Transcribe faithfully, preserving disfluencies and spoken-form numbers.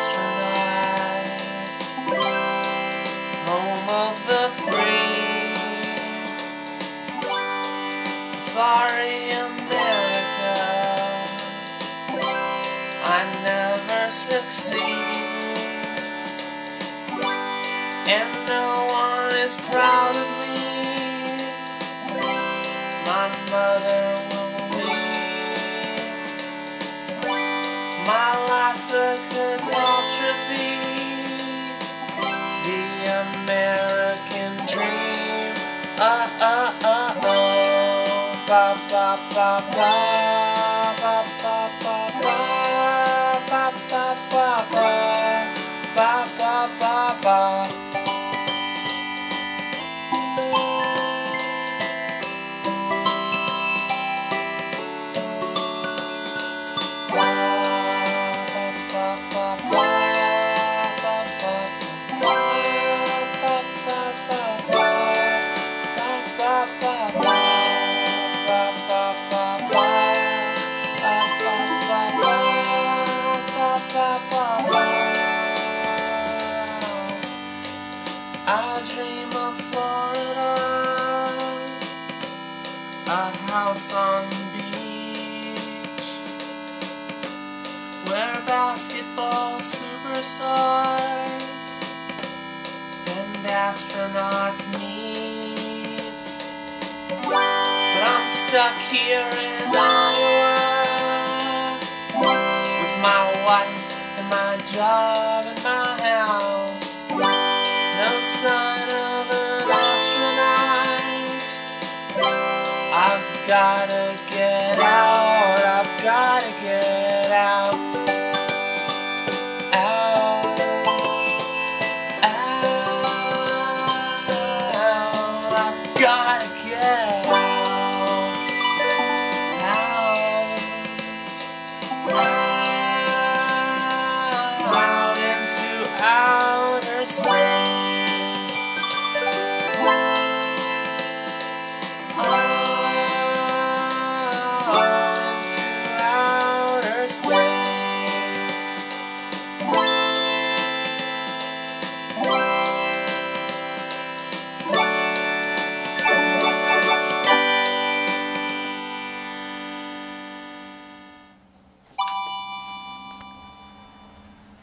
astronaut, home of the free. Sorry, America, I never succeed, and no one is proud of me. My mother will leave my life a catastrophe. The American dream. Uh uh uh oh. Ba ba ba ba ba ba ba ba ba ba ba ba ba ba ba. I dream of Florida, a house on the beach, where basketball superstars and astronauts meet. But I'm stuck here in Iowa, with my wife and my job and my house. No sign of an astronaut. I've gotta get out, I've gotta get out. Out, out, I've gotta get out. Out, out, out into outer space.